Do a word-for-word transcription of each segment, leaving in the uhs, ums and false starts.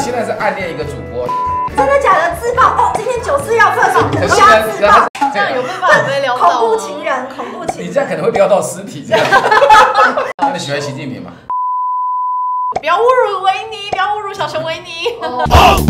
现在是暗恋一个主播。 真的假的？自爆哦！今天九四要客诉， 可是加自爆， 这样有办法被撩到？ 恐怖情人，恐怖情人。 你这样可能会撩到尸体这样。那你喜欢习近平吗？ 不要侮辱维尼，不要侮辱小熊维尼。哦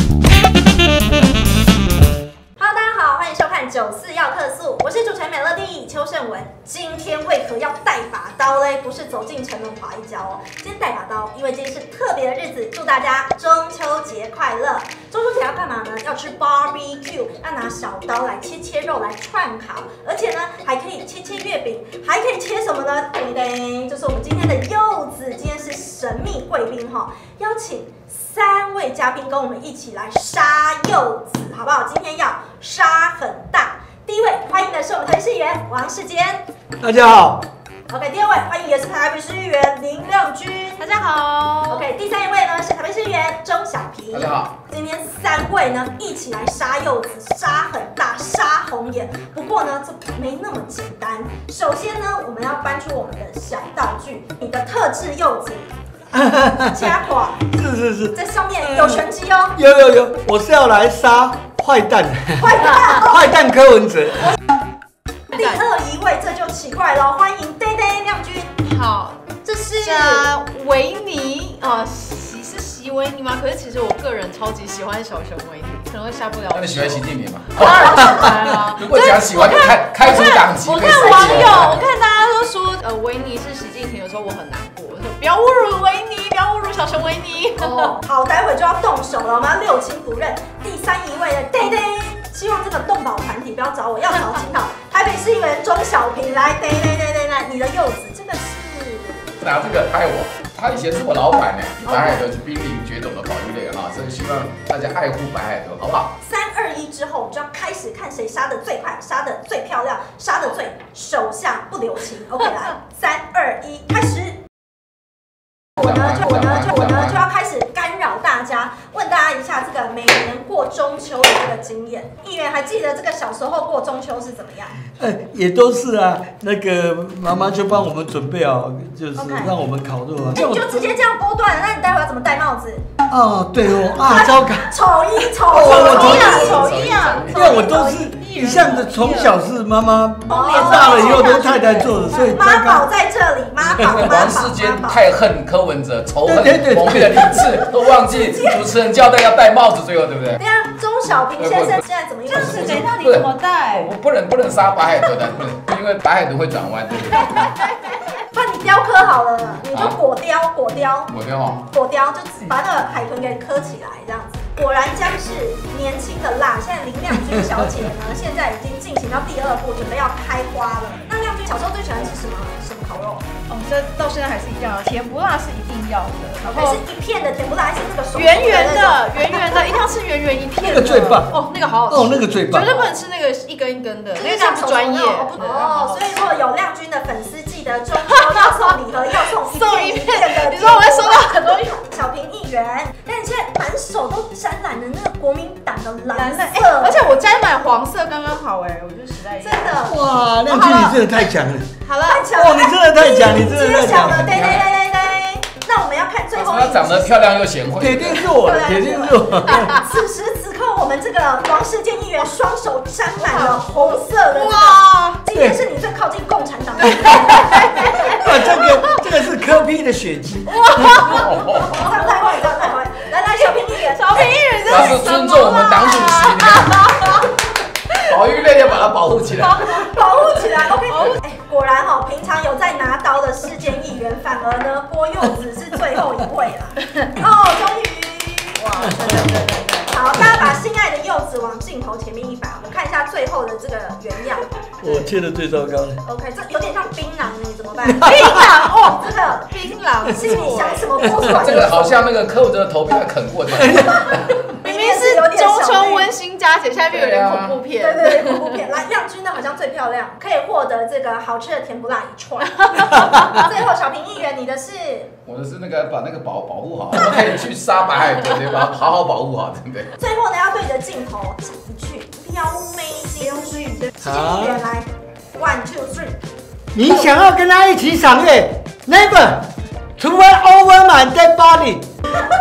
Hello， 大家好，欢迎收看九四要客诉，我是主持人美乐蒂邱胜文。今天为何要带把刀嘞？不是走进城门划一跤哦，今天带把刀，因为今天是特别的日子，祝大家中秋节快乐。中秋节要干嘛呢？要吃 barbecue， 要拿小刀来切切肉来串烤，而且呢还可以切切月饼，还可以切什么呢？叮叮，就是我们今天的柚子，今天是神秘贵宾哈，邀请三位嘉宾跟我们一起来杀柚子，好不好？今天要杀很大。第一位欢迎的是我们台北市议员王世坚， 大家好。 OK， 第二位欢迎也是台北市议员林亮君， 大家好。 OK， 第三位呢是台北市议员钟小平， 大家好。 今天三位呢一起来杀柚子，杀很大，杀红眼。不过呢，这没那么简单。首先呢，我们要搬出我们的小道具，你的特制柚子。加垮， 是是是， 这上面有拳击哦。 有有有，我是要来杀坏蛋， 坏蛋， 坏蛋柯文哲。 第二一位，这就奇怪了，欢迎呆呆亮君。 好， 这是维尼啊，习是习维尼吗？可是其实我个人超级喜欢小熊维尼，可能会下不了。 那你喜欢习近平吗？ 当然喜欢啊！ 如果讲喜欢，就开开除党籍。 我看网友，我看大家都说，呃，维尼是习近平的时候，我很难过。我说不要侮辱维尼，不要侮辱小熊维尼。 哦，好，待会就要动手了，我们要六亲不认。第三一位的呆呆，希望这个动保团体不要找我，要找青岛台北市议员钟小平来。呆呆呆呆呆，你的柚子这个是拿这个害我，他以前是我老板呢，白海豚是濒临绝种的保育类哈，所以希望大家爱护白海豚，好不好？ 三二一之后，我们就要开始看谁杀的最快，杀的最漂亮，杀的最手下不留情。OK， 来，三二一，开始。我呢，就我呢，就我呢，就要开始干扰大家，问大家一下这个每年过中秋的这个经验。议员还记得这个小时候过中秋是怎么样？ 呃，也都是啊，那个妈妈就帮我们准备好，就是让我们烤肉啊。 哎，你就直接这样剥断了，那你待会要怎么戴帽子？ 哦，对哦，啊，糟糕， 丑衣，丑衣啊，丑衣啊， 因为我都是一向的，从小是妈妈大了以后都太太做的，所以妈宝在这里，妈宝，妈宝， 王世坚太恨柯文哲，仇恨对对对蒙面的理智，都忘记主持人交代要戴帽子，最后对不对？ 对啊，钟小平先生现在怎么一回事？ 等一下你怎么戴？ 我不能不能杀白海豚的，不能，因为白海豚会转弯，对不对？ 不然你雕刻好了，你就果雕，果雕， 我雕哦， 果雕就把那个海豚给刻起来，这样子。果然将是年轻的辣。现在林亮君小姐呢，现在已经进行到第二步，准备要开花了。那亮君小时候最喜欢吃什么什么烤肉？ 哦，这到现在还是一样，甜不辣是一定要的，然还是一片的甜不辣，还是那个手圆圆的，圆圆的，一定要吃圆圆一片的。 那个最棒哦，那个好好吃哦，那个最棒， 绝对不能吃那个一根一根的，那个像不专业哦。所以如果有亮君的粉丝，记得中秋要送礼盒，要送一片一片的。 你说我会收到很多小平议员，但你现在满手都沾染了那个国民党的蓝色， 而且我沾满黄色刚刚好哎，我觉得实在真的哇，亮君你真的太强了， 好了， 太强了，哇，你真的太强，你真的太强了， 对对对对对。那我们要看最后一她长得漂亮又贤惠， 铁定是我，铁定是我。 此时此刻，我们这个王世坚议员双手沾满了红色的， 哇， 今天是你最靠近共产党的。 哇，这个这个是柯 P 的血迹。 哇，这样太坏，这样太坏。来来，小平议员， 小平议员， 他是尊重我们党主席。保育类要把它保护起来， 保护起来。OK， 哎，果然哈，平常有在拿刀的世坚议员，反而呢剥柚子是最后一位了。哦，终于，哇，对对对对对。好，大家把心爱的柚子往镜头前面一摆，我们看一下最后的这个原样。 我切的最糟糕了。 OK， 这有点像槟榔，你怎么办？ 槟榔哦， 这个槟榔， 心里想什么剥出来？ 这个好像那个柯文哲的头被他啃过的。 明明是中秋温馨佳节，下面有点恐怖片。 对对对，恐怖片。来，亮君的好像最漂亮，可以获得这个好吃的甜不辣一串。最后，小平议员，你的是？ 我的是那个把那个保保护好，我们可以去杀白海豚，对吧？好好保护好，对不对？ 最后呢，要对着镜头讲一句撩妹金句。世坚议员来 ，one two three。 你想要跟他一起赏月 ？Never，除非 over my dead body。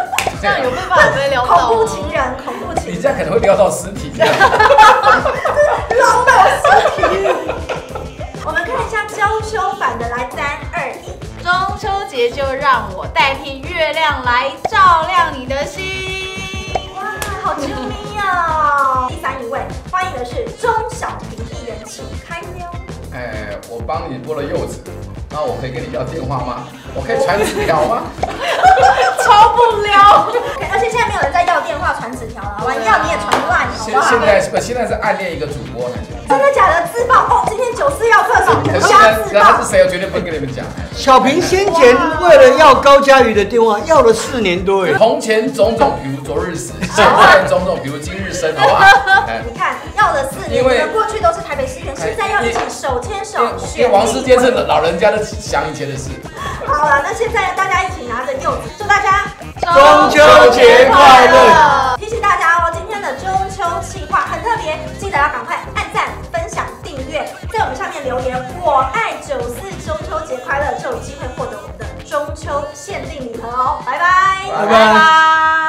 这样有没有办法被撩到？ 恐怖情人，恐怖情人， 你这样可能会撩到尸体。 捞到尸体。我们看一下娇羞版的，来三二一。 中秋节就让我代替月亮来照亮你的心。 哇，好啾咪哦！第三一位，欢迎的是钟小平艺人，请开撩。 哎，我帮你剥了柚子，那我可以跟你要电话吗？我可以传纸条吗？ 超不撩。 Okay, 而且现在没有人在要电话传纸条了，完要你也传烂，好不好？ 现在不现在是暗恋一个主播呢。 真的假的？自爆哦！今天九四要客手， 可是加自爆。 他是谁？我绝对不会跟你们讲。 小平先前为了要高嘉瑜的电话，要了四年多耶。 从前种种，比如昨日死；现在种种，比如今日生，好不好？ 你看，要了四年， 因为过去都是台北市议员，现在要一起手牵手选。 因为王世坚是老人家的想以前的事。 好了，那现在大家一起拿着柚子，祝大家中秋节快乐！ 提醒大家哦，今天的中秋企划很特别，记得要赶快按赞、分享、订阅，在我们下面留言“我爱九四中秋节快乐”，就有机会获得我们的中秋限定礼盒哦！拜拜， 拜拜。